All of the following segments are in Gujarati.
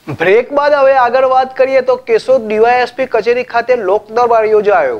બ્રેક બાદ હવે આગળ વાત કરીએ તો કેશોદ ડીવાયએસપી કચેરી ખાતે લોક દરબાર યોજાયો।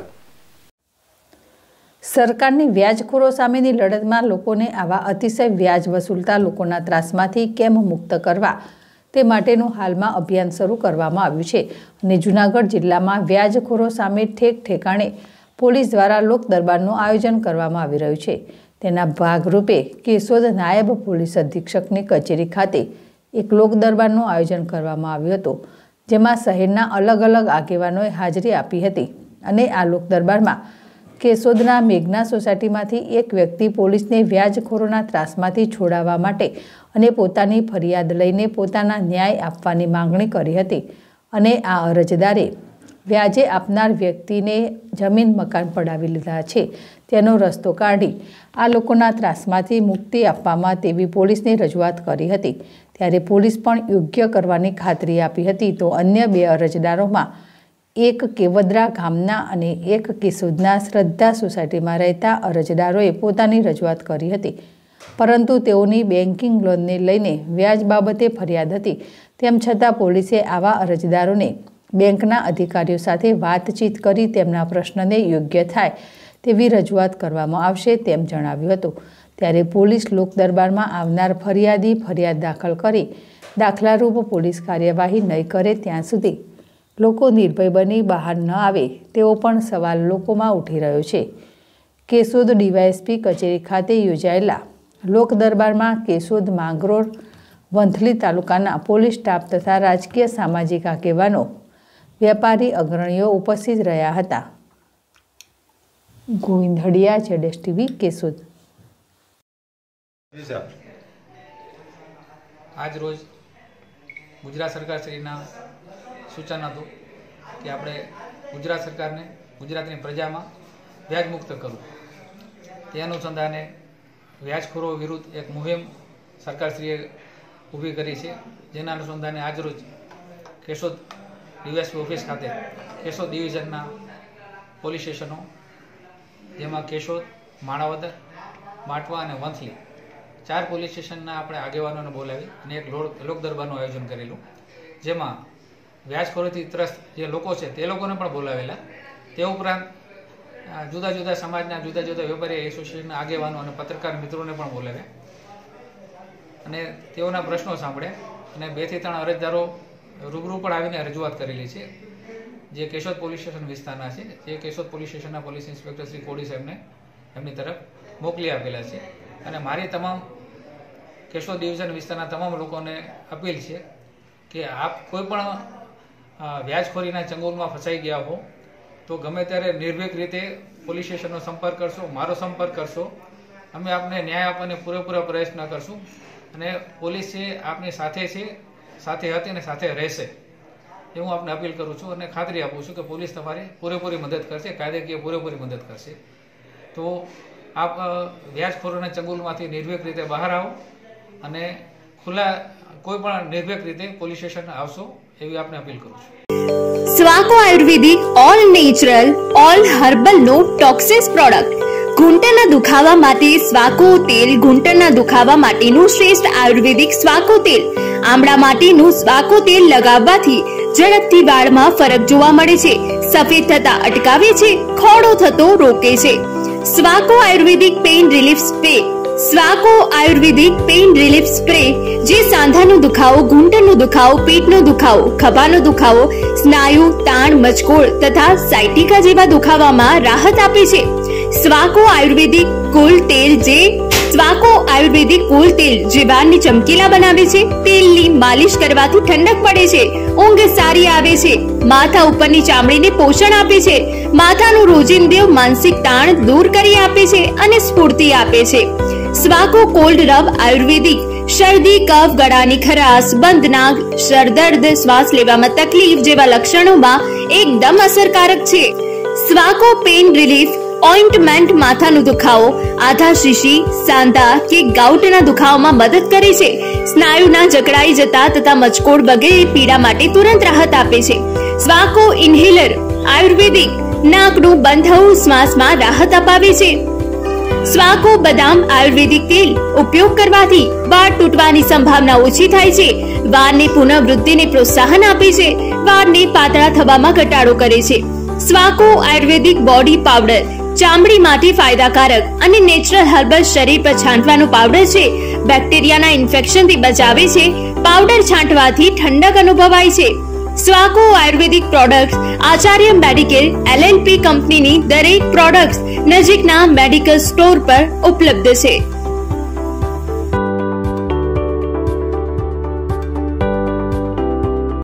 સરકારની વ્યાજખોરો સામેની લડતમાં લોકોને આવા અતિશય વ્યાજ વસૂલતા લોકોના ત્રાસમાંથી કેમ મુક્ત કરવા તે માટેનું હાલમાં અભિયાન શરૂ કરવામાં આવ્યું છે અને જૂનાગઢ જિલ્લામાં વ્યાજખોરો સામે ઠેક ઠેકાણે પોલીસ દ્વારા લોક દરબારનું આયોજન કરવામાં આવી રહ્યું છે। તેના ભાગરૂપે કેશોદ નાયબ પોલીસ અધિક્ષકની કચેરી ખાતે એક લોક દરબારનું આયોજન કરવામાં આવ્યું હતું, જેમાં શહેરના અલગ અલગ આગેવાનોએ હાજરી આપી હતી અને આ લોક દરબારમાં કેશોદના મેઘના સોસાયટીમાંથી એક વ્યક્તિ પોલીસને વ્યાજખોરોના ત્રાસમાંથી છોડાવવા માટે અને પોતાની ફરિયાદ લઈને પોતાના ન્યાય આપવાની માંગણી કરી હતી અને આ અરજદારે વ્યાજે આપનાર વ્યક્તિને જમીન મકાન પડાવી લીધા છે તેનો રસ્તો કાઢી આ લોકોના ત્રાસમાંથી મુક્તિ આપવામાં તેવી પોલીસને રજૂઆત કરી હતી। ત્યારે પોલીસ પણ યોગ્ય કરવાની ખાતરી આપી હતી તો અન્ય બે અરજદારોમાં એક કેવદરા ગામના અને એક કેશોદના શ્રદ્ધા સોસાયટીમાં રહેતા અરજદારોએ પોતાની રજૂઆત કરી હતી, પરંતુ તેઓની બેન્કિંગ લોનને લઈને વ્યાજ બાબતે ફરિયાદ હતી। તેમ છતાં પોલીસે આવા અરજદારોને બેંકના અધિકારીઓ સાથે વાતચીત કરી તેમના પ્રશ્નને યોગ્ય થાય તેવી રજૂઆત કરવામાં આવશે તેમ જણાવ્યું હતું। ત્યારે પોલીસ લોક દરબારમાં આવનાર ફરિયાદી ફરિયાદ દાખલ કરી દાખલારૂપ પોલીસ કાર્યવાહી નહીં કરે ત્યાં સુધી લોકો નિર્ભય બની બહાર ન આવે તેવો પણ સવાલ લોકોમાં ઉઠી રહ્યો છે। કેશોદ ડીવાયએસપી કચેરી ખાતે યોજાયેલા લોક દરબારમાં કેશોદ, માંગરોળ, વંથલી તાલુકાના પોલીસ સ્ટાફ તથા રાજકીય સામાજિક આગેવાનો, વેપારી અગ્રણીઓ ઉપસ્થિત રહ્યા હતા। ગોવિંદ હડિયા, ZS TV, કેશોદ। આજ રોજ ગુજરાત સરકાર શ્રીના સૂચન હતું કે આપણે ગુજરાત સરકારને ગુજરાતની પ્રજામાં વ્યાજ મુક્ત કરવું, તે અનુસંધાને વ્યાજખોરો વિરુદ્ધ એક મુહિમ સરકારશ્રીએ ઊભી કરી છે, જેના અનુસંધાને આજરોજ કેશોદ ડીવાયએસપી ઓફિસ ખાતે કેશોદ ડિવિઝનના પોલીસ સ્ટેશનો જેમાં કેશોદ, માણાવદર, માટવા અને વંથલી 4 પોલીસ સ્ટેશનના આપણે આગેવાનોને બોલાવી અને એક લોક દરબારનું આયોજન કરેલું, જેમાં વ્યાજખોરીથી ત્રસ્ત જે લોકો છે તે લોકોને પણ બોલાવેલા। તે ઉપરાંત જુદા જુદા સમાજના જુદા જુદા વેપારી એસોસિએશનના આગેવાનો અને પત્રકાર મિત્રોને પણ બોલાવ્યા અને તેઓના પ્રશ્નો સાંભળ્યા અને 2 થી 3 અરજદારો રૂબરૂ પણ આવીને રજૂઆત કરેલી છે, જે કેશોદ પોલીસ સ્ટેશન વિસ્તારના છે, જે કેશોદ પોલીસ સ્ટેશનના પોલીસ ઇન્સ્પેક્ટર શ્રી કોડી સાહેબને એમની તરફ મોકલી આપેલા છે। અને મારી તમામ કેશોદ ડિવિઝન વિસ્તારના તમામ લોકોને અપીલ છે કે આપ કોઈ પણ વ્યાજખોરીના ચંગુલમાં ફસાઈ ગયા હો તો ગમે ત્યારે નિર્ભીક રીતે પોલીસ સ્ટેશનનો સંપર્ક કરશો, મારો સંપર્ક કરશો, અમે આપને ન્યાય આપવાને પૂરેપૂરો પ્રયત્ન કરશું અને પોલીસ છે આપની સાથે છે, સાથે હતી અને સાથે રહેશે એ હું આપને અપીલ કરું છું અને ખાતરી આપું છું કે પોલીસ તમારી પૂરેપૂરી મદદ કરશે, કાયદાકીય પૂરેપૂરી મદદ કરશે। તો આપ વ્યાજખોરોના ચંગુલમાંથી નિર્ભીક રીતે બહાર આવો અને ખુલ્લા કોઈ પણ નિર્ભીક રીતે પોલીસ સ્ટેશન આવશો એવી આપને અપીલ કરું છું। Swaco ayurvedic all natural all herbal no toxins product ઘૂંટણના દુખાવા માટે સ્વાકો તેલ, ઘૂંટણના દુખાવા માટેનું શ્રેષ્ઠ આયુર્વેદિક સ્વાકો તેલ, આમળા માટેનું સ્વાકો તેલ લગાવવાથી ઝડપથી વાળમાં ફરક જોવા મળે છે, સફેદ થતા અટકાવે છે, ખોડો થતો રોકે છે। Swaco ayurvedic pain relief spray, Swaco ayurvedic pain relief spray જે સાંધાનો દુખાવો, ઘૂંટણનો દુખાવો, પેટનો દુખાવો, ખભાનો દુખાવો, સ્નાયુ તાણ, મચકોડ તથા સાયટિકા જેવા દુખાવામાં રાહત આપે છે। સ્વાકો આયુર્વેદિક કુલ તેલ, જે સ્વાકો આયુર્વેદિક કુલ તેલ જે વાળને ચમકીલા બનાવે છે, તેલની માલિશ કરવાથી ઠંડક પડે છે, ઊંઘ સારી આવે છે, માથા ઉપરની ચામડીને પોષણ આપે છે, માથાનું રોજિંદુ માનસિક તાણ દૂર કરી આપે છે અને સ્ફૂર્તિ આપે છે। સ્વાકો કોલ્ડ રબ આયુર્વેદિક શરદી, કફ, ગળાની ખરાશ, બંધ નાક, સરદર્દ, શ્વાસ લેવામાં તકલીફ જેવા લક્ષણોમાં એકદમ અસરકારક છે। સ્વાકો પેઇન રિલીફ ઓઇન્ટમેન્ટ માથાનો દુખાવો, આધા શીશી, સાંધા કે ગાઉટના દુખાવામાં મદદ કરે છે, સ્નાયુના જકડાઈ જતા તથા મચકોડ વગેરે પીડા માટે તુરંત રાહત આપે છે। સ્વાકો ઇન્હેલર આયુર્વેદિક નાકનું બંધ શ્વાસમાં રાહત અપાવે છે। સ્વાકો બદામ આયુર્વેદિક તેલ ઉપયોગ કરવાથી વાળ તૂટવાની સંભાવના ઓછી થાય છે, વાળની પુનઃવૃદ્ધિને પ્રોત્સાહન આપે છે, વાળને પાતળા થવામાં ઘટાડો કરે છે। સ્વાકો આયુર્વેદિક બોડી પાવડર ચામડી માટે ફાયદાકારક અને નેચરલ હર્બલ શરીર પર છાંટવાનો પાવડર છે। બેક્ટેરિયાના ઇન્ફેક્શનથી બચાવે છે। પાવડર છાંટવાથી ઠંડક અનુભવાય છે। Swaco ayurvedic products Acharya medical LLP કંપનીની દરેક પ્રોડક્ટ્સ નજીકના મેડિકલ સ્ટોર પર ઉપલબ્ધ છે।